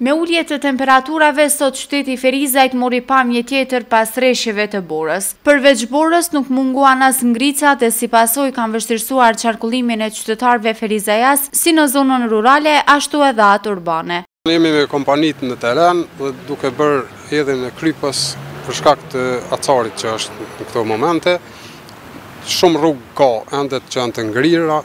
Me ullje të temperaturave, sot qyteti Ferizajt mori pamje tjetër pas rreshjeve të Borës. Përveç Borës nuk munguan as ngricat e si pasojë kanë vështirësuar qarkullimin e qytetarëve ferizajas si në zonën rurale, ashtu edhe atë urbane. Jemi me kompanitë në teren dhe duke bërë hedhjen e krypës për shkak të acarit që është në këto momente. Shumë rrugë ka endet që janë të ngrira,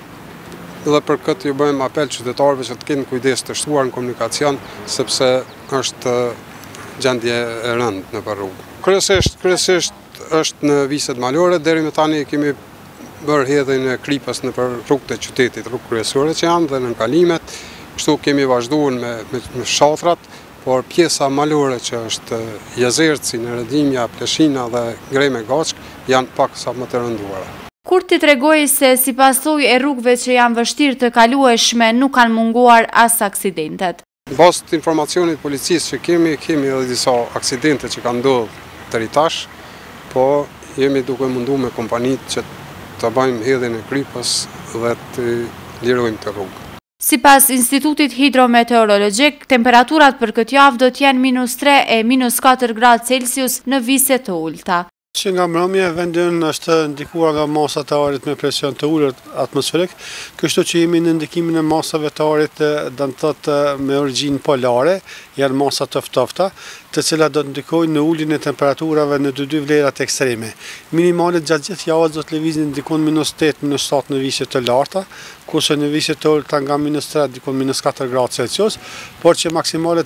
dhe për këtë ju bëjmë apel qytetarëve që të kenë kujdes të shtuar në komunikacion, sepse është gjendje e rëndë në për rrugë. Kryesisht është në viset malore, deri me tani kemi bërë hedhjen e krypës në për rrugët e qytetit, rrugë kryesore që janë dhe në kalimet, kështu kemi vazhduar me shatrat, por pjesa malore që është Jezerci, Neredimja, Pleshina dhe Greme Gaçk janë pak sa më të rënduara. Kur ti tregoj se si pasojë e rrugëve që janë vështirë të kalueshme nuk kanë munguar as aksidentet. Bazë të informacionit policisë që kemi edhe disa aksidente që kanë ndodhur deri tash, po jemi duke mundu me kompanitë që të bëjmë hedhjen e krypës dhe të lirojmë të rrugë. Sipas Institutit Hidrometeorologjik, temperaturat për këtë javë do të jenë -3 e -4 gradë Celsius në vise të ulta. Që nga mbrëmja vendin është ndikuar nga masat të arit me presion të ulët atmosferik, kështu që jemi në ndikimin e masave të arit dënë thotë me origjinë polare, janë masa të ftofta, të cilat do të ndikojnë në uljen e temperaturave në dy vlerat ekstreme. Minimalet gjatë gjithë javës do të lëvizin ndikon -8, -7 në vishje të larta, kurse në vishje të ulta nga -3 dikon -4 gradë Celsius, por që maksimalet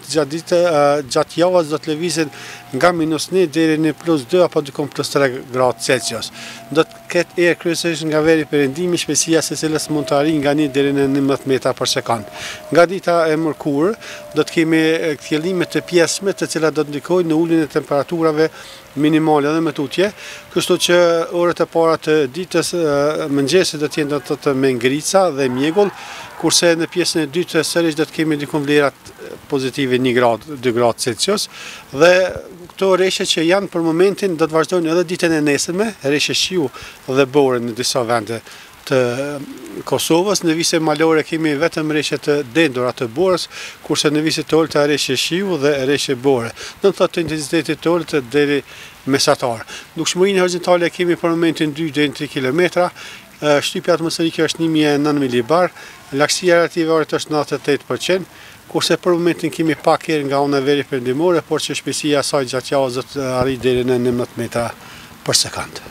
gjatë javës do të lëvizin nga -1 deri në +2 apo dikon +3 gradë Celsius. Do të ketë erë kryesisht nga veri perëndimi, shpejtësia së cilës mund të arrijë nga 1 deri në 11 metra për sekond. Nga dita e mërkurë do të kemi kthjellime të pjesme të cilat do të ndikojnë në uljen e temperaturave minimale dhe me tutje, kështu që orët e para të ditës mëngjesit do të jenë të me ngrica dhe mjegull, kurse në pjesën e dytë sërish do të kemi dikun vlerat pozitive 1 gradë, 2 gradë Celsius, dhe këto rreshje që janë për momentin do të vazhdojnë edhe ditën e nesërme, rreshje shiu dhe bore në disa vende të Kosovës. Në vise malore kemi vetëm rreshje të dendura të borës, kurse në vise të ulta rreshje shiu dhe rreshje bore. Do të thotë intensitetit të ulët deri mesatar. Lugshmërinë horizontale kemi për momentin 2 deri në 3 kilometra, shtypja atmosferike është 1009 milibar, lagësia relative e ajrit është 98%, kurse për momentin kemi pak erë nga ona e veri perëndimore, por që shpejtësia e saj gjatë javës do të arrijë deri në 19 metra për sekond.